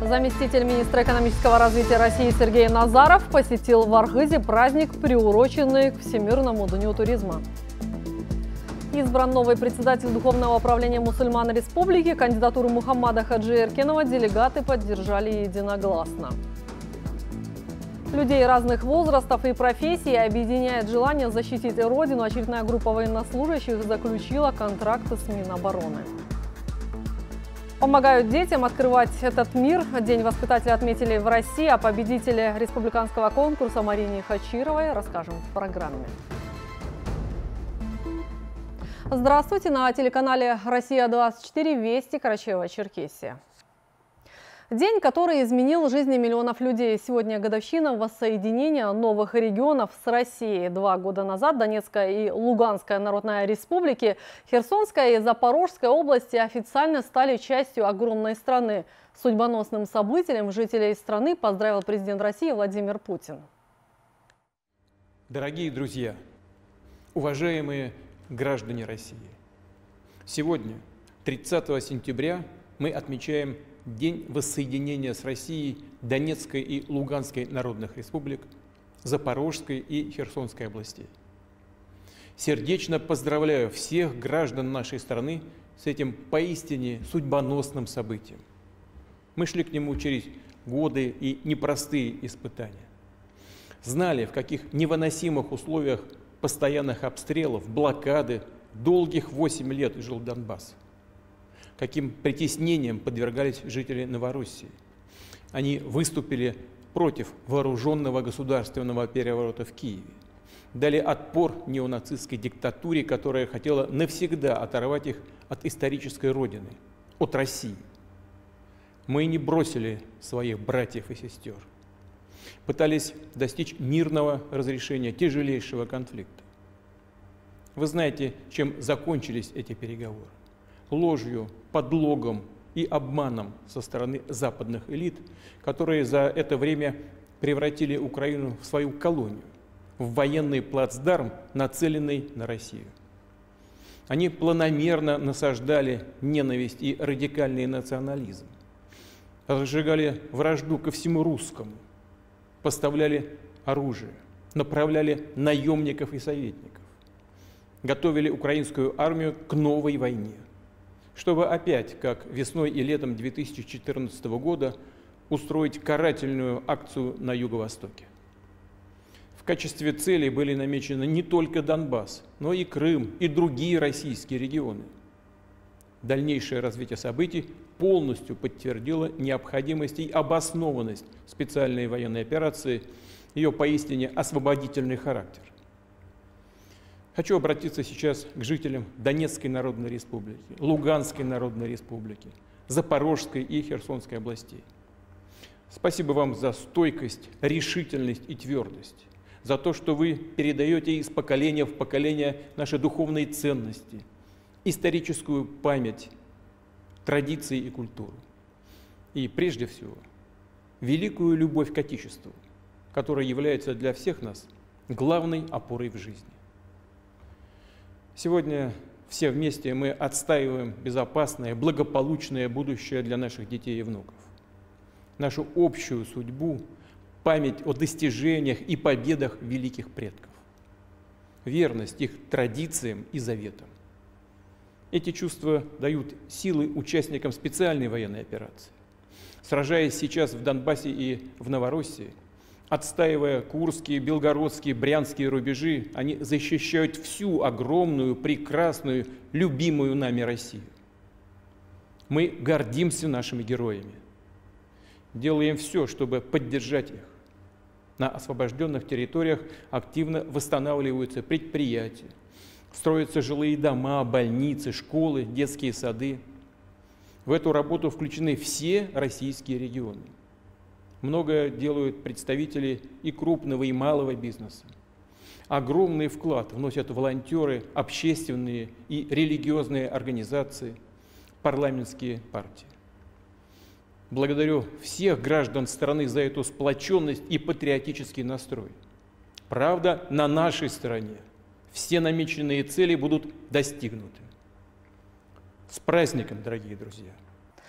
Заместитель министра экономического развития России Сергей Назаров посетил в Аргызе праздник, приуроченный к Всемирному дню туризма. Избран новый председатель Духовного управления мусульман республики. Кандидатуру Мухаммада Хаджи Эркенова делегаты поддержали единогласно. Людей разных возрастов и профессий объединяет желание защитить Родину. Очередная группа военнослужащих заключила контракты с Минобороны. Помогают детям открывать этот мир. День воспитателя отметили в России. О победителе республиканского конкурса Марине Хачировой расскажем в программе. Здравствуйте! На телеканале «Россия-24» Вести, Карачаево-Черкесия. День, который изменил жизни миллионов людей. Сегодня годовщина воссоединения новых регионов с Россией. 2 года назад Донецкая и Луганская народная республики, Херсонская и Запорожская области официально стали частью огромной страны. Судьбоносным событием жителей страны поздравил президент России Владимир Путин. Дорогие друзья, уважаемые граждане России, сегодня, 30 сентября, мы отмечаем День воссоединения с Россией Донецкой и Луганской народных республик, Запорожской и Херсонской областей. Сердечно поздравляю всех граждан нашей страны с этим поистине судьбоносным событием. Мы шли к нему через годы и непростые испытания. Знали, в каких невыносимых условиях постоянных обстрелов, блокады, долгих 8 лет жил Донбасс. Каким притеснением подвергались жители Новороссии. Они выступили против вооруженного государственного переворота в Киеве. Дали отпор неонацистской диктатуре, которая хотела навсегда оторвать их от исторической родины, от России. Мы не бросили своих братьев и сестер. Пытались достичь мирного разрешения тяжелейшего конфликта. Вы знаете, чем закончились эти переговоры? Ложью, подлогом и обманом со стороны западных элит, которые за это время превратили Украину в свою колонию, в военный плацдарм, нацеленный на Россию. Они планомерно насаждали ненависть и радикальный национализм, разжигали вражду ко всему русскому, поставляли оружие, направляли наемников и советников, готовили украинскую армию к новой войне, чтобы опять, как весной и летом 2014 года, устроить карательную акцию на Юго-Востоке. В качестве целей были намечены не только Донбасс, но и Крым, и другие российские регионы. Дальнейшее развитие событий полностью подтвердило необходимость и обоснованность специальной военной операции, ее поистине освободительный характер. Хочу обратиться сейчас к жителям Донецкой Народной Республики, Луганской Народной Республики, Запорожской и Херсонской областей. Спасибо вам за стойкость, решительность и твердость, за то, что вы передаете из поколения в поколение наши духовные ценности, историческую память, традиции и культуру. И прежде всего, великую любовь к Отечеству, которая является для всех нас главной опорой в жизни. Сегодня все вместе мы отстаиваем безопасное, благополучное будущее для наших детей и внуков. Нашу общую судьбу, память о достижениях и победах великих предков. Верность их традициям и заветам. Эти чувства дают силы участникам специальной военной операции. Сражаясь сейчас в Донбассе и в Новороссии, отстаивая Курские, Белгородские, Брянские рубежи, они защищают всю огромную, прекрасную, любимую нами Россию. Мы гордимся нашими героями. Делаем все, чтобы поддержать их. На освобожденных территориях активно восстанавливаются предприятия, строятся жилые дома, больницы, школы, детские сады. В эту работу включены все российские регионы. Многое делают представители и крупного, и малого бизнеса. Огромный вклад вносят волонтеры, общественные и религиозные организации, парламентские партии. Благодарю всех граждан страны за эту сплоченность и патриотический настрой. Правда, на нашей стороне. Все намеченные цели будут достигнуты. С праздником, дорогие друзья!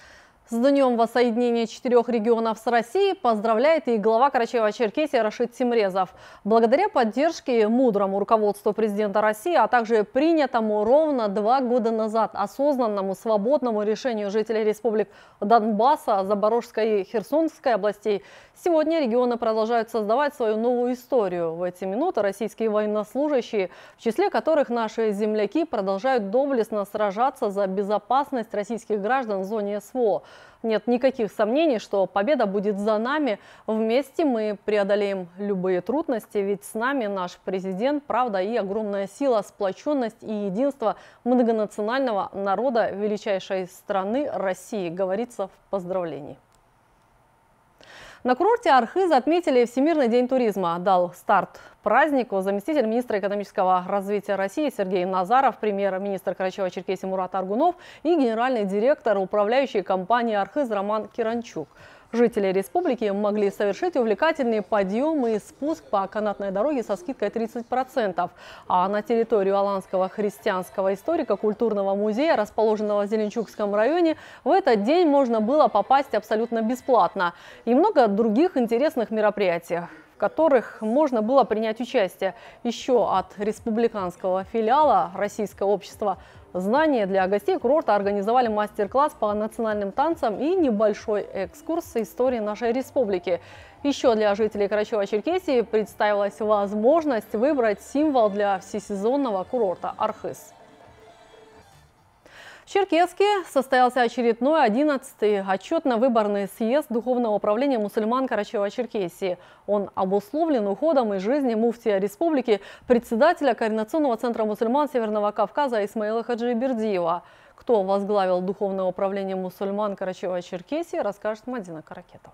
С Днем воссоединения 4 регионов с Россией поздравляет и глава Карачаево-Черкесии Рашид Тимрезов. Благодаря поддержке и мудрому руководству президента России, а также принятому ровно 2 года назад осознанному свободному решению жителей республик Донбасса, Запорожской и Херсонской областей, сегодня регионы продолжают создавать свою новую историю. В эти минуты российские военнослужащие, в числе которых наши земляки, продолжают доблестно сражаться за безопасность российских граждан в зоне СВО. Нет никаких сомнений, что победа будет за нами. Вместе мы преодолеем любые трудности, ведь с нами наш президент, правда и огромная сила, сплоченность и единство многонационального народа величайшей страны России, говорится в поздравлении. На курорте Архыз отметили Всемирный день туризма. Дал старт празднику заместитель министра экономического развития России Сергей Назаров, премьер-министр Карачаево-Черкесии Мурат Аргунов и генеральный директор управляющей компании Архыз Роман Киранчук. Жители республики могли совершить увлекательные подъемы и спуск по канатной дороге со скидкой 30%. А на территорию Аланского христианского историко-культурного музея, расположенного в Зеленчукском районе, в этот день можно было попасть абсолютно бесплатно. И много других интересных мероприятий, в которых можно было принять участие. Еще от республиканского филиала Российского общества знания для гостей курорта организовали мастер-класс по национальным танцам и небольшой экскурс истории нашей республики. Еще для жителей Карачаево-Черкесии представилась возможность выбрать символ для всесезонного курорта Архыз. В Черкесске состоялся очередной 11-й отчетно-выборный съезд Духовного управления мусульман Карачаево-Черкесии. Он обусловлен уходом из жизни муфтия республики, председателя Координационного центра мусульман Северного Кавказа Исмаила Хаджибердиева. Кто возглавил Духовное управление мусульман Карачаево-Черкесии, расскажет Мадина Каракетова.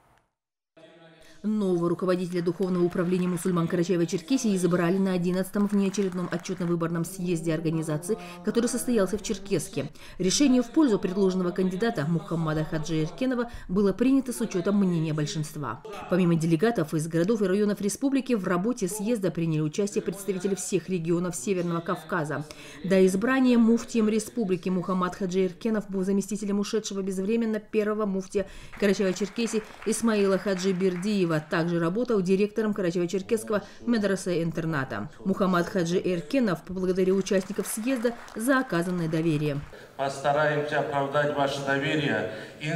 Нового руководителя Духовного управления мусульман Карачаево-Черкесии избрали на 11-м внеочередном отчетно-выборном съезде организации, который состоялся в Черкесске. Решение в пользу предложенного кандидата Мухаммада Хаджи Эркенова было принято с учетом мнения большинства. Помимо делегатов из городов и районов республики, в работе съезда приняли участие представители всех регионов Северного Кавказа. До избрания муфтием республики Мухаммад Хаджи Эркенов был заместителем ушедшего безвременно первого муфтия Карачаево-Черкесии Исмаила Хаджибердиева. Также работал директором Карачаево-Черкесского медресе-интерната. Мухаммад Хаджи Эркенов поблагодарил участников съезда за оказанное доверие. Постараемся оправдать ваше доверие.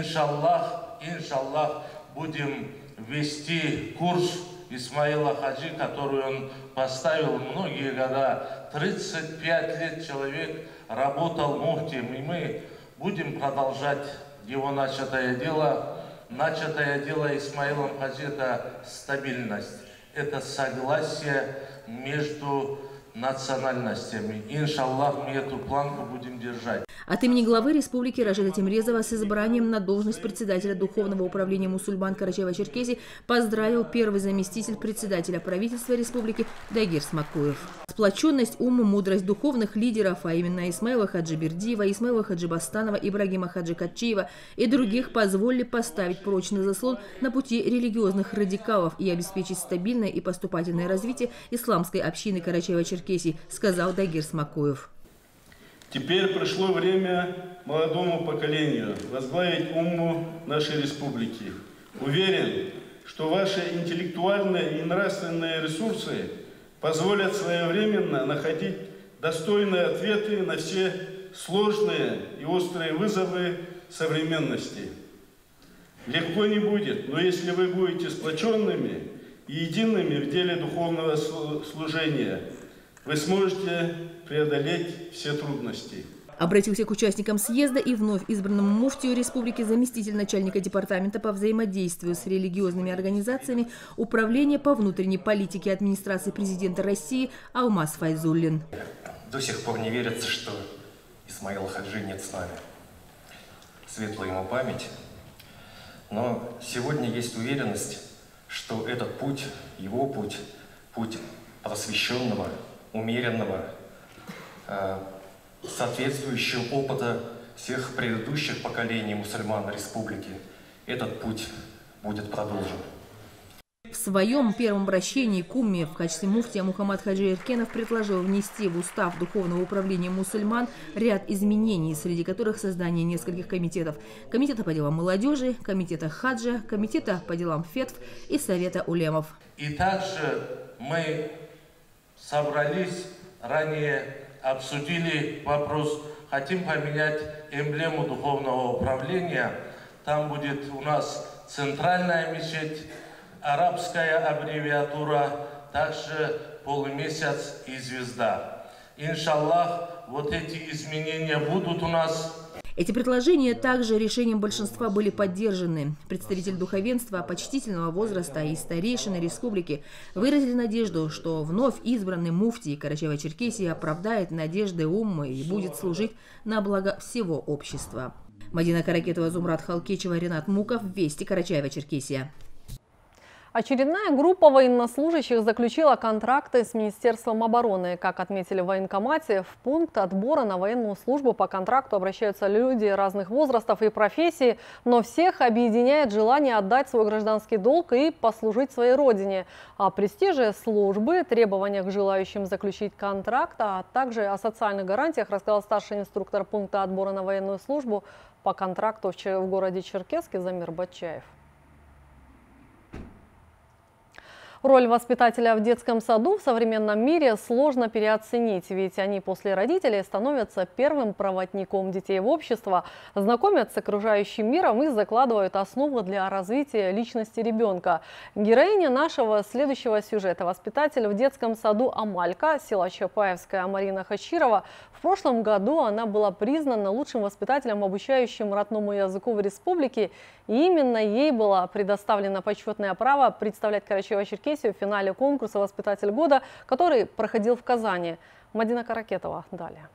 Иншаллах, будем вести курс Исмаила Хаджи, который он поставил многие года. 35 лет человек работал муфтием, и мы будем продолжать его начатое дело. Начатое дело Исмаилом Хаджи – это стабильность, это согласие между национальностями. Иншаллах, мы эту планку будем держать. От имени главы республики Рашида Тимрезова с избранием на должность председателя Духовного управления мусульман Карачаево-Черкесии поздравил первый заместитель председателя правительства республики Дагир Смакуев. Сплоченность, ум, мудрость духовных лидеров, а именно Исмаила Хаджибердиева, Исмаила Хаджибастанова, Ибрагима Хаджикатчиева и других позволили поставить прочный заслон на пути религиозных радикалов и обеспечить стабильное и поступательное развитие исламской общины Карачаево-Черкесии, сказал Дагир Смакуев. Теперь пришло время молодому поколению возглавить умму нашей республики. Уверен, что ваши интеллектуальные и нравственные ресурсы позволят своевременно находить достойные ответы на все сложные и острые вызовы современности. Легко не будет, но если вы будете сплоченными и едиными в деле духовного служения, вы сможете преодолеть все трудности. Обратился к участникам съезда и вновь избранному муфтию республики заместитель начальника департамента по взаимодействию с религиозными организациями Управления по внутренней политике администрации президента России Алмаз Файзуллин. До сих пор не верится, что Исмаила Хаджи нет с нами. Светлая ему память. Но сегодня есть уверенность, что этот путь, его путь, путь просвещенного, умеренного, соответствующего опыта всех предыдущих поколений мусульман республики, этот путь будет продолжен. В своем первом обращении к умме в качестве муфтия Мухаммад Хаджи Эркенов предложил внести в устав Духовного управления мусульман ряд изменений, среди которых создание нескольких комитетов. Комитета по делам молодежи, комитета хаджа, комитета по делам фетв и совета улемов. И также мы собрались, ранее обсудили вопрос, хотим поменять эмблему Духовного управления. Там будет у нас центральная мечеть, арабская аббревиатура, также полумесяц и звезда. Иншаллах, вот эти изменения будут у нас. Эти предложения также решением большинства были поддержаны. Представители духовенства почтительного возраста и старейшины республики выразили надежду, что вновь избранный муфтий Карачаево-Черкесии оправдает надежды уммы и будет служить на благо всего общества. Мадина Каракетова, Зумрат Халкичева, Ренат Муков. Вести, Карачаево-Черкесия. Очередная группа военнослужащих заключила контракты с Министерством обороны. Как отметили в военкомате, в пункт отбора на военную службу по контракту обращаются люди разных возрастов и профессий, но всех объединяет желание отдать свой гражданский долг и послужить своей родине. О престиже службы, требованиях к желающим заключить контракт, а также о социальных гарантиях рассказал старший инструктор пункта отбора на военную службу по контракту в городе Черкесске Замир Батчаев. Роль воспитателя в детском саду в современном мире сложно переоценить, ведь они после родителей становятся первым проводником детей в общество, знакомят с окружающим миром и закладывают основу для развития личности ребенка. Героиня нашего следующего сюжета – воспитатель в детском саду «Амалька», села Чапаевская Марина Хачирова. В прошлом году она была признана лучшим воспитателем, обучающим родному языку в республике. И именно ей было предоставлено почетное право представлять Карачаево-Черкесию в финале конкурса «Воспитатель года», который проходил в Казани. Мадина Каракетова далее.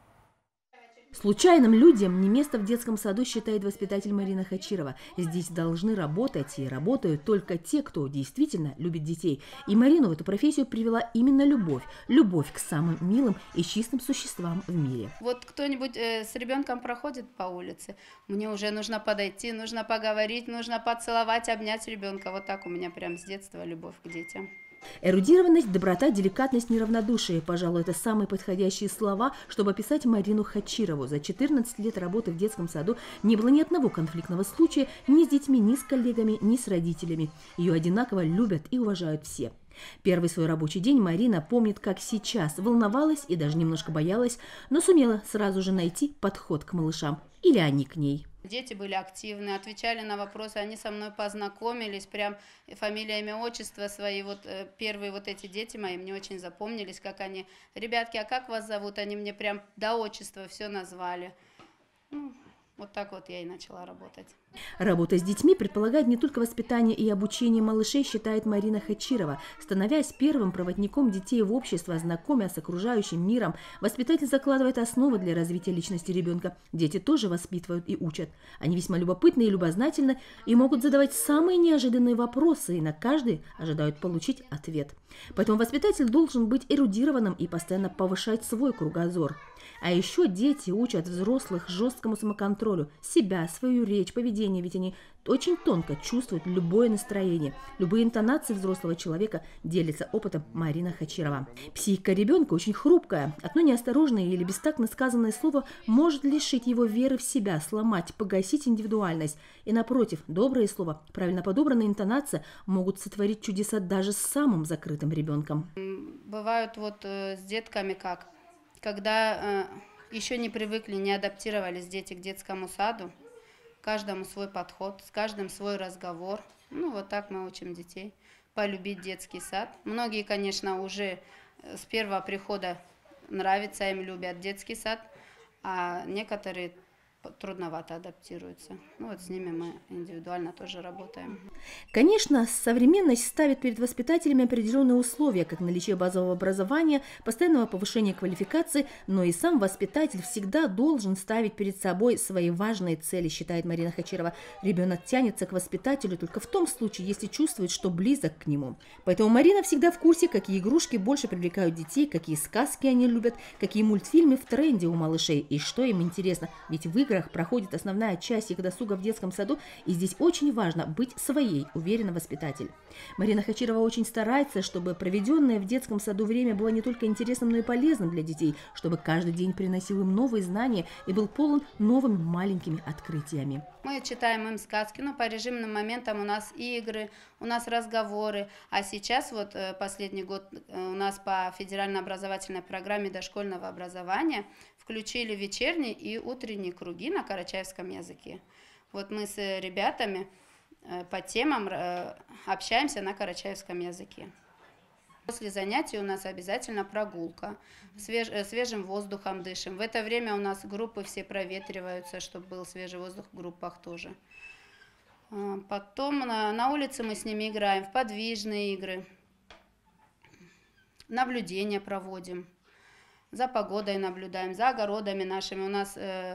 Случайным людям не место в детском саду, считает воспитатель Марина Хачирова. Здесь должны работать и работают только те, кто действительно любит детей. И Марину в эту профессию привела именно любовь. Любовь к самым милым и чистым существам в мире. Вот кто-нибудь с ребенком проходит по улице, мне уже нужно подойти, нужно поговорить, нужно поцеловать, обнять ребенка. Вот так у меня прям с детства любовь к детям. Эрудированность, доброта, деликатность, неравнодушие. Пожалуй, это самые подходящие слова, чтобы описать Марину Хачирову. За 14 лет работы в детском саду не было ни одного конфликтного случая ни с детьми, ни с коллегами, ни с родителями. Ее одинаково любят и уважают все. Первый свой рабочий день Марина помнит, как сейчас. Волновалась и даже немножко боялась, но сумела сразу же найти подход к малышам. Или они к ней. Дети были активны, отвечали на вопросы, они со мной познакомились, прям фамилия, имя, отчество свои, вот первые вот эти дети мои мне очень запомнились, как они, ребятки, а как вас зовут, они мне прям до отчества все назвали. Ну, вот так вот я и начала работать. Работа с детьми предполагает не только воспитание и обучение малышей, считает Марина Хачирова. Становясь первым проводником детей в общество, знакомя с окружающим миром, воспитатель закладывает основы для развития личности ребенка. Дети тоже воспитывают и учат. Они весьма любопытны и любознательны и могут задавать самые неожиданные вопросы, и на каждый ожидают получить ответ. Поэтому воспитатель должен быть эрудированным и постоянно повышать свой кругозор. А еще дети учат взрослых жесткому самоконтролю, себя, свою речь, поведение, ведь они очень тонко чувствуют любое настроение. Любые интонации взрослого человека, делится опытом Марина Хачирова. Психика ребенка очень хрупкая. Одно неосторожное или бестактно сказанное слово может лишить его веры в себя, сломать, погасить индивидуальность. И напротив, доброе слово, правильно подобранная интонация могут сотворить чудеса даже с самым закрытым ребенком. Бывают вот с детками как, когда еще не привыкли, не адаптировались дети к детскому саду, каждому свой подход, с каждым свой разговор. Ну, вот так мы учим детей полюбить детский сад. Многие, конечно, уже с первого прихода нравится им, любят детский сад, а некоторые трудновато адаптируются. Ну, вот с ними мы индивидуально тоже работаем. Конечно, современность ставит перед воспитателями определенные условия, как наличие базового образования, постоянного повышения квалификации, но и сам воспитатель всегда должен ставить перед собой свои важные цели, считает Марина Хачирова. Ребенок тянется к воспитателю только в том случае, если чувствует, что близок к нему. Поэтому Марина всегда в курсе, какие игрушки больше привлекают детей, какие сказки они любят, какие мультфильмы в тренде у малышей и что им интересно. Ведь выгода играх проходит основная часть их досуга в детском саду, и здесь очень важно быть своей, уверена воспитатель. Марина Хачирова очень старается, чтобы проведенное в детском саду время было не только интересным, но и полезным для детей, чтобы каждый день приносил им новые знания и был полон новыми маленькими открытиями. Мы читаем им сказки, но по режимным моментам у нас игры, у нас разговоры. А сейчас вот последний год у нас по федеральной образовательной программе дошкольного образования включили вечерние и утренние круги на карачаевском языке. Вот мы с ребятами по темам общаемся на карачаевском языке. После занятий у нас обязательно прогулка, свежим воздухом дышим. В это время у нас группы все проветриваются, чтобы был свежий воздух в группах тоже. Потом на улице мы с ними играем в подвижные игры, наблюдения проводим, за погодой наблюдаем, за огородами нашими. У нас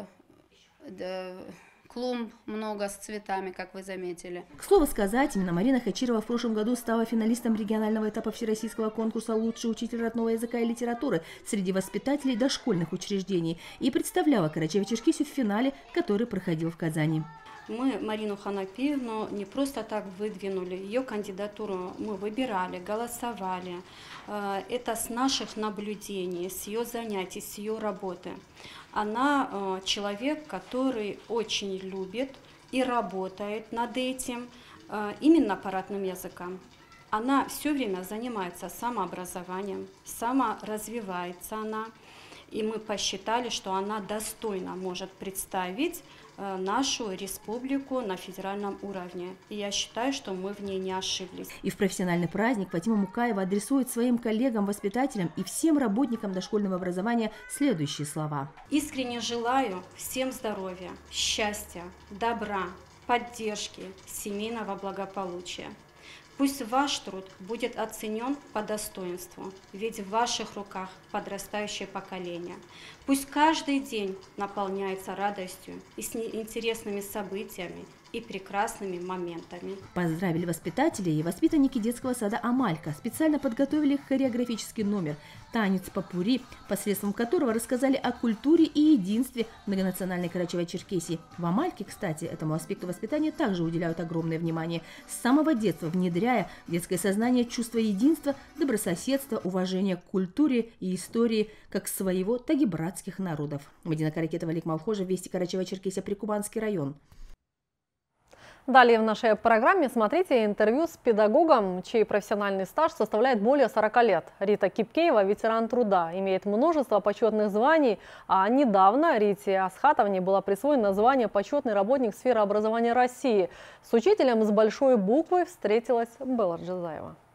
клумб много с цветами, как вы заметили. К слову сказать, именно Марина Хачирова в прошлом году стала финалистом регионального этапа всероссийского конкурса «Лучший учитель родного языка и литературы» среди воспитателей дошкольных учреждений и представляла Карачаево-Черкесию в финале, который проходил в Казани. Мы Марину Ханапиевну не просто так выдвинули, ее кандидатуру мы выбирали, голосовали. Это с наших наблюдений, с ее занятий, с ее работы. Она человек, который очень любит и работает над этим, именно аппаратным языком. Она все время занимается самообразованием, саморазвивается она. И мы посчитали, что она достойно может представить нашу республику на федеральном уровне. И я считаю, что мы в ней не ошиблись. И в профессиональный праздник Фатима Мукаева адресует своим коллегам, воспитателям и всем работникам дошкольного образования следующие слова. Искренне желаю всем здоровья, счастья, добра, поддержки, семейного благополучия. Пусть ваш труд будет оценен по достоинству, ведь в ваших руках подрастающее поколение. Пусть каждый день наполняется радостью и с интересными событиями и прекрасными моментами. Поздравили воспитатели и воспитанники детского сада «Амалька». Специально подготовили хореографический номер «Танец попурри», посредством которого рассказали о культуре и единстве многонациональной Карачаево-Черкесии. В «Амальке», кстати, этому аспекту воспитания также уделяют огромное внимание. С самого детства внедряя в детское сознание чувство единства, добрососедства, уважения к культуре и истории как своего, так и братских народов. Мадина Каракетова, Олег Малхожев, Вести, Карачаево-Черкесия, Прикубанский район. Далее в нашей программе смотрите интервью с педагогом, чей профессиональный стаж составляет более 40 лет. Рита Кипкеева – ветеран труда, имеет множество почетных званий, а недавно Рите Асхатовне было присвоено звание «Почетный работник сферы образования России». С учителем с большой буквы встретилась Белла Джазаева.